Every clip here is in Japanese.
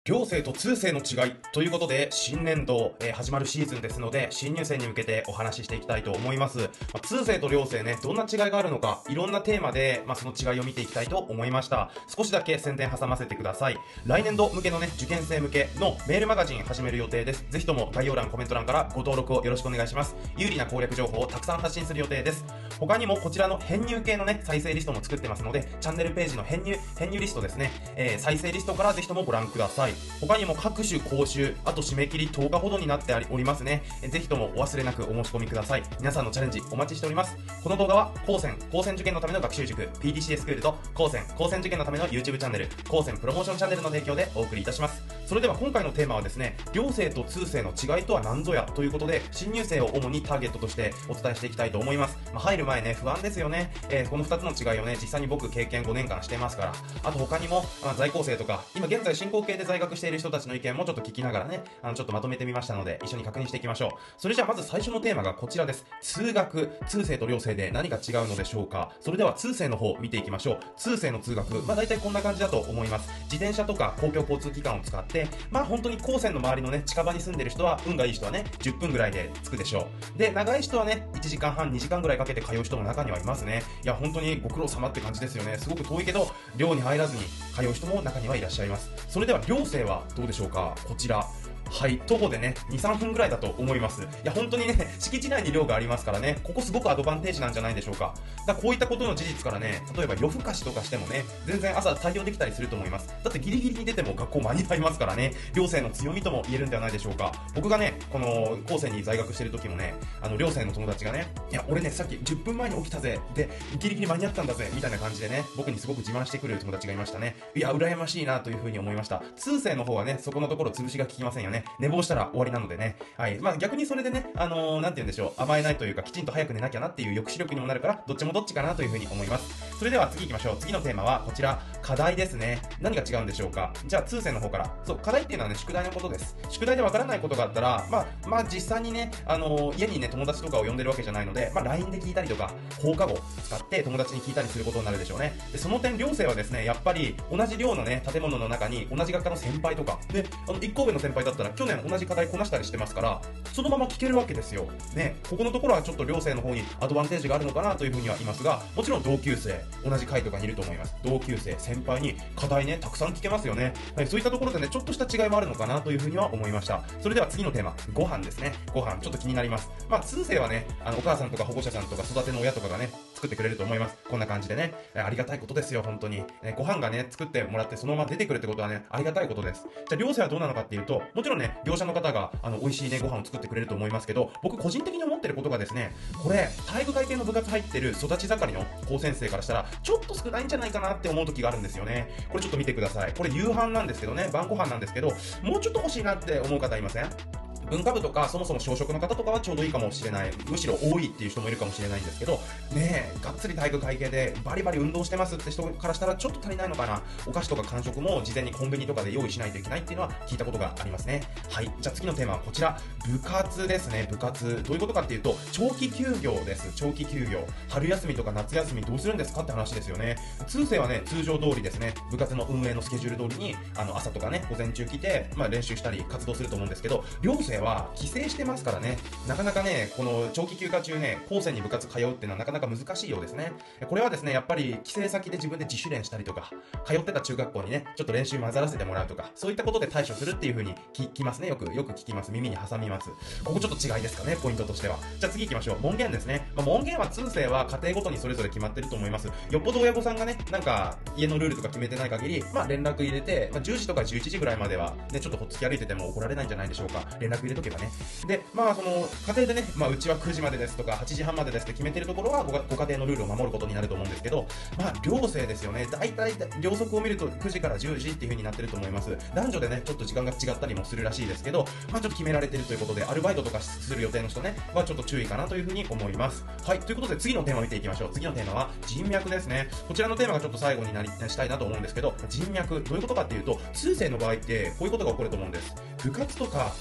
寮生と通生の違いということで、新年度、始まるシーズンですので、新入生に向けてお話ししていきたいと思います。通生と寮生ね、どんな違いがあるのか、いろんなテーマで、その違いを見ていきたいと思いました。少しだけ宣伝挟ませてください。来年度向けのね、受験生向けのメールマガジン始める予定です。ぜひとも概要欄、コメント欄からご登録をよろしくお願いします。有利な攻略情報をたくさん発信する予定です。他にもこちらの編入系のね、再生リストも作ってますので、チャンネルページの編入リストですね、再生リストからぜひともご覧ください。他にも各種講習、あと締め切り10日ほどになっておりますね。ぜひともお忘れなくお申し込みください。皆さんのチャレンジお待ちしております。この動画は高専受験のための学習塾 PDCA スクールと高専受験のための YouTube チャンネル高専プロモーションチャンネルの提供でお送りいたします。それでは今回のテーマはですね、寮生と通生の違いとは何ぞやということで、新入生を主にターゲットとしてお伝えしていきたいと思います。入る前ね、不安ですよね。この2つの違いをね、実際に僕経験5年間してますから、あと他にも、在校生とか今現在進行形で在学している人たちの意見もちょっと聞きながらね、ちょっとまとめてみましたので、一緒に確認していきましょう。それじゃあまず最初のテーマがこちらです。通学、通生と寮生で何が違うのでしょうか。それでは通生の方見ていきましょう。通生の通学、大体こんな感じだと思います。自転車とか公共交通機関を使って、本当に高専の周りのね、近場に住んでる人は、運がいい人はね、10分ぐらいで着くでしょう。で、長い人はね、1時間半、2時間ぐらいかけて通う人も中にはいますね。いや、本当にご苦労様って感じですよね。すごく遠いけど、寮に入らずに通う人も中にはいらっしゃいます。それでは寮生はどうでしょうか。こちら。はい、徒歩でね、2、3分ぐらいだと思います。いや、本当にね、敷地内に寮がありますからね、ここすごくアドバンテージなんじゃないでしょうか。こういったことの事実からね、例えば夜更かしとかしてもね、全然朝対応できたりすると思います。だってギリギリに出ても学校間に合いますからね、寮生の強みとも言えるんではないでしょうか。僕がね、この高専に在学してる時もね、寮生の友達がね、いや、俺ね、さっき10分前に起きたぜ、で、ギリギリ間に合ったんだぜ、みたいな感じでね、僕にすごく自慢してくる友達がいましたね。いや、羨ましいなというふうに思いました。通生の方はね、そこのところ潰しが効きませんよね。寝坊したら終わりなのでね。はい。逆にそれでね、なんて言うんでしょう、甘えないというか、きちんと早く寝なきゃなっていう抑止力にもなるから、どっちもどっちかなというふうに思います。それでは次行きましょう。次のテーマはこちら、課題ですね。何が違うんでしょうか。じゃあ通生の方から。そう、課題っていうのはね、宿題のことです。宿題でわからないことがあったら、実際にね、家にね、友達とかを呼んでるわけじゃないので、LINE で聞いたりとか、放課後使って友達に聞いたりすることになるでしょうね。で、その点、寮生はですね、やっぱり同じ寮のね、建物の中に同じ学科の先輩とか、で、1校上の先輩だったら去年同じ課題こなしたりしてますから、そのまま聞けるわけですよ。ね、ここのところはちょっと寮生の方にアドバンテージがあるのかなというふうには言いますが、もちろん同級生、同じ階とかにいると思います。同級生、先輩に課題ね、たくさん聞けますよね。はい、そういったところでね、ちょっとした違いもあるのかなというふうには思いました。それでは次のテーマ、ご飯ですね。ご飯、ちょっと気になります。通生はね、お母さんとか保護者さんとか育ての親とかがね、作ってくれると思います。こんな感じでね、ありがたいことですよ、本当に。ご飯がね、作ってもらってそのまま出てくるってことはね、ありがたいことです。じゃあ、寮生はどうなのかっていうと、もちろんね、業者の方が、美味しいね、ご飯を作ってくれると思いますけど、僕個人的に思ってることがですね、これ、体育会系の部活入ってる育ち盛りの高専生からしたら、ちょっと少ないんじゃないかなって思う時があるんですよね。これちょっと見てください。これ夕飯なんですけどね、晩ご飯なんですけど、もうちょっと欲しいなって思う方いません？文化部とかそもそも小食の方とかはちょうどいいかもしれない、むしろ多いっていう人もいるかもしれないんですけどね、がっつり体育会系でバリバリ運動してますって人からしたらちょっと足りないのかな。お菓子とか間食も事前にコンビニとかで用意しないといけないっていうのは聞いたことがありますね。はい、じゃあ次のテーマはこちら、部活ですね。部活どういうことかっていうと、長期休業です。長期休業、春休みとか夏休みどうするんですかって話ですよね。通生はね、通常通りですね、部活の運営のスケジュール通りに朝とかね、午前中来て、練習したり活動すると思うんですけど、寮生は帰省してますからね、なかなかね、この長期休暇中ね、高専に部活通うっていうのはなかなか難しいようですね。これはですね、やっぱり帰省先で自分で自主練したりとか、通ってた中学校にね、ちょっと練習混ざらせてもらうとか、そういったことで対処するっていう風に聞きますね。よく聞きます。耳に挟みます。ここちょっと違いですかね、ポイントとしては。じゃあ次行きましょう。門限ですね。門限は通生は家庭ごとにそれぞれ決まってると思います。よっぽど親御さんがね、なんか家のルールとか決めてない限り、連絡入れて、10時とか11時ぐらいまではね、ちょっとほっつき歩いてても怒られないんじゃないでしょうか。連絡入れとけばね。で、その家庭でね、うちは9時までですとか8時半までですって決めてるところはご家庭のルールを守ることになると思うんですけど、寮生ですよね。大体寮則を見ると9時から10時っていう風になってると思います。男女でね、ちょっと時間が違ったりもするらしいですけど、ちょっと決められてるということで、アルバイトとかする予定の人ね、ちょっと注意かなという風に思います。はい、ということで次のテーマを見ていきましょう。次のテーマは人脈ですね。こちらのテーマがちょっと最後にしたいなと思うんですけど、人脈どういうことかっていうと、通生の場合ってこういうことが起こると思うんです。部活とかイベントと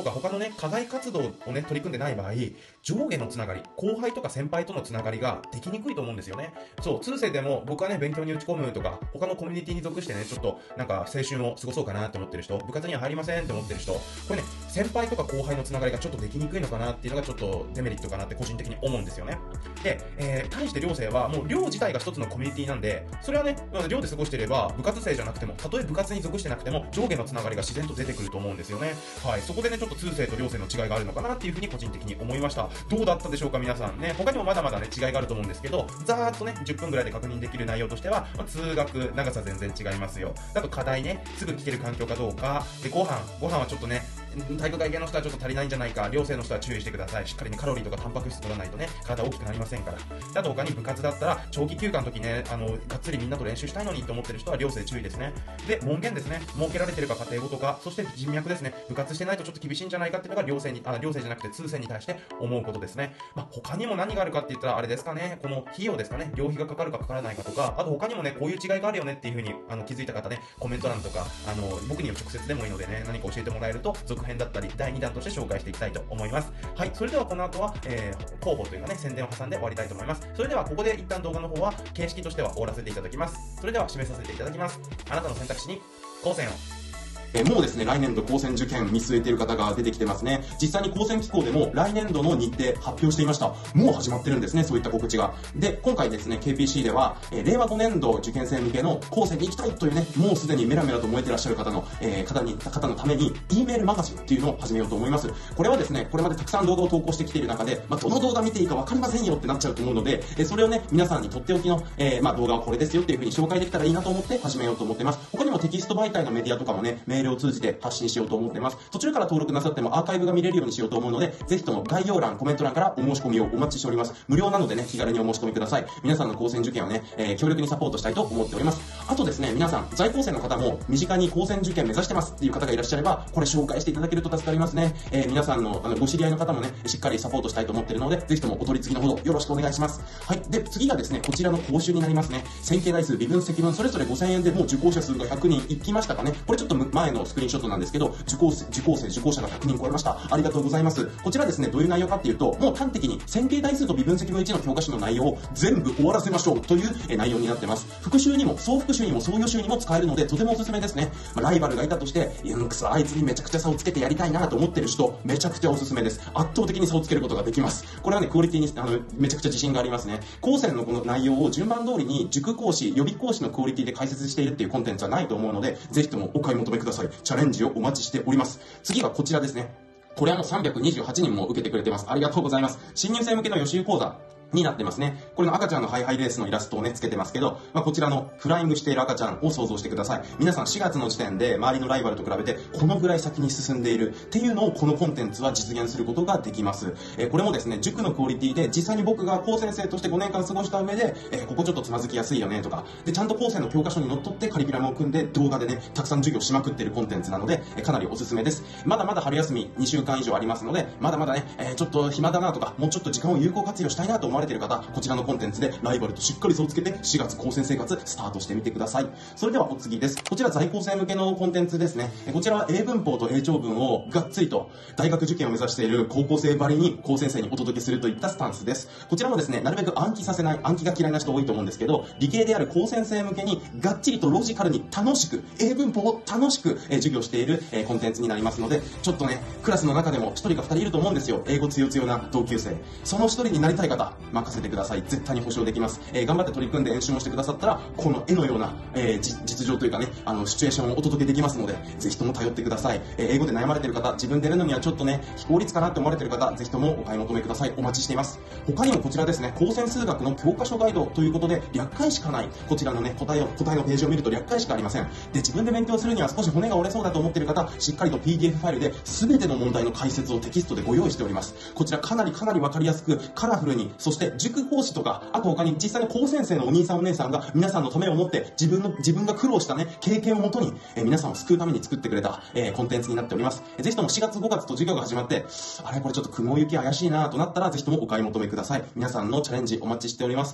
か他のね、課外活動をね、取り組んでない場合、上下のつながり、後輩とか先輩とのつながりができにくいと思うんですよね。そう、通世でも僕はね、勉強に打ち込むとか、他のコミュニティに属してね、ちょっとなんか青春を過ごそうかなって思ってる人、部活には入りませんって思ってる人、これね、先輩とか後輩のつながりがちょっとできにくいのかなっていうのがちょっとデメリットかなって個人的に思うんですよね。で、対して寮生はもう寮自体が一つのコミュニティなんで、それはね、寮で過ごしていれば部活生じゃなくても、たとえ部活に属してなくても上下のつながりが自然と出てくると思うんですよね。はい、そこでね、ちょっと通生と寮生の違いがあるのかなっていうふうに個人的に思いました。どうだったでしょうか皆さんね。他にもまだまだね、違いがあると思うんですけど、ざーっとね、10分ぐらいで確認できる内容としては、通学、長さ全然違いますよ。あと課題ね、すぐ聞ける環境かどうか、で、ご飯はちょっとね、体育会系の人はちょっと足りないんじゃないか、寮生の人は注意してください。しっかりね、カロリーとかタンパク質取らないとね、体大きくなりませんから。あと他に部活だったら、長期休暇の時ね、がっつりみんなと練習したいのにと思ってる人は寮生注意ですね。で、門限ですね。設けられてるか家庭ごとか、そして人脈ですね。部活してないとちょっと厳しいんじゃないかっていうのが寮生じゃなくて通生に対して思うことですね。他にも何があるかって言ったらあれですかね、この費用ですかね、寮費がかかるかかからないかとか、あと他にもね、こういう違いがあるよねっていう風に気づいた方ね、コメント欄とか、僕には直接でもいいのでね、何か教えてもらえると、続編だったり、第2弾として紹介していきたいと思います。はい、それではこの後は、広報というかね、宣伝を挟んで終わりたいと思います。それではここで一旦動画の方は、形式としては終わらせていただきます。それでは締めさせていただきます。あなたの選択肢に、高専を。 もうですね、来年度高専受験見据えている方が出てきてますね。実際に高専機構でも来年度の日程発表していました。もう始まってるんですね、そういった告知が。で、今回ですね、KPC では、令和5年度受験生向けの高専に行きたいというね、もうすでにメラメラと燃えてらっしゃる方の、方のために、E メールマガジンっていうのを始めようと思います。これはですね、これまでたくさん動画を投稿してきている中で、どの動画見ていいかわかりませんよってなっちゃうと思うので、それをね、皆さんにとっておきの、動画はこれですよっていう風に紹介できたらいいなと思って始めようと思ってます。他にもテキスト媒体のメディアとかもね、メールを通じて発信しようと思ってます。途中から登録なさってもアーカイブが見れるようにしようと思うので、ぜひとも概要欄、コメント欄からお申し込みをお待ちしております。無料なのでね、気軽にお申し込みください。皆さんの高専受験をね、強力にサポートしたいと思っております。あとですね、皆さん、在校生の方も身近に高専受験目指してますっていう方がいらっしゃれば、これ紹介していただけると助かりますね。皆さんのご知り合いの方もね、しっかりサポートしたいと思っているので、ぜひともお取り次ぎのほどよろしくお願いします。はい。で、次がですね、こちらの講習になりますね。線形代数、微分積分、それぞれ5000円でもう受講者数が100人いきましたかね。これちょっと前のスクリーンショットなんですけど、受講者が100人超えました。ありがとうございます。こちらですね、どういう内容かっていうと、もう端的に線形代数と微分積分1の教科書の内容を全部終わらせましょうという内容になってます。復習にも、総復習にも、総予習にも使えるので、とてもおすすめですね。ライバルがいたとして、あいつにめちゃくちゃ差をつけてやりたいなと思ってる人、めちゃくちゃおすすめです。圧倒的に差をつけることができます。これはね、クオリティに、めちゃくちゃ自信がありますね。高専のこの内容を順番通りに、塾講師、予備講師のクオリティで解説しているっていうコンテンツはないと思うので、ぜひともお買い求めください。チャレンジをお待ちしております。次はこちらですね。これはもう328人も受けてくれてます。ありがとうございます。新入生向けの予習講座になってますね。これの赤ちゃんのハイハイレースのイラストをね、つけてますけど、こちらのフライングしている赤ちゃんを想像してください。皆さん4月の時点で周りのライバルと比べてこのぐらい先に進んでいるっていうのをこのコンテンツは実現することができます。これもですね、塾のクオリティで実際に僕が高専生として5年間過ごした上で、ここちょっとつまずきやすいよねとか、で、ちゃんと高専の教科書にのっとってカリキュラムを組んで動画でね、たくさん授業しまくっているコンテンツなので、かなりおすすめです。まだまだ春休み2週間以上ありますので、まだまだね、ちょっと暇だなとか、もうちょっと時間を有効活用したいなと思われている方、こちらのコンテンツでライバルとしっかり差をつけて4月高専生活スタートしてみてください。それではお次です。こちら在校生向けのコンテンツですね。こちらは英文法と英長文をがっつりと大学受験を目指している高校生ばりに高専生にお届けするといったスタンスです。こちらもですね、なるべく暗記させない、暗記が嫌いな人多いと思うんですけど、理系である高専生向けにがっちりとロジカルに楽しく、英文法を楽しく授業しているコンテンツになりますので、ちょっとね、クラスの中でも1人か2人いると思うんですよ。英語強強な同級生。その1人になりたい方、任せてください。絶対に保証できます。頑張って取り組んで演習もしてくださったら、この絵のような、実情というかね、シチュエーションをお届けできますので、ぜひとも頼ってください。英語で悩まれている方、自分でやるのにはちょっとね、非効率かなって思われている方、ぜひともお買い求めください。お待ちしています。他にもこちらですね、高専数学の教科書ガイドということで、略解しかない。こちらのね、答えのページを見ると略解しかありません。で、自分で勉強するには少し骨が折れそうだと思っている方、しっかりと PDF ファイルで全ての問題の解説をテキストでご用意しております。こちらかなりわかりやすく、カラフルに、そして塾講師とか、あと他に実際の高専生のお兄さんお姉さんが皆さんのためを持って自分が苦労したね、経験をもとに、皆さんを救うために作ってくれた、コンテンツになっております。ぜひとも4月5月と授業が始まって、あれこれちょっと雲行き怪しいなとなったら、ぜひともお買い求めください。皆さんのチャレンジお待ちしております。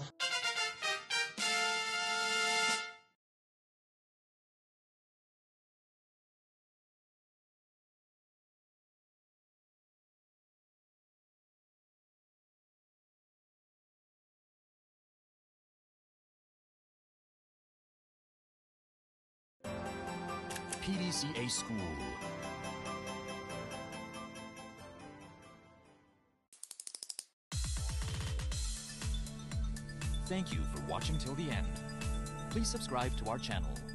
PDCA School. Thank you for watching till the end. Please subscribe to our channel.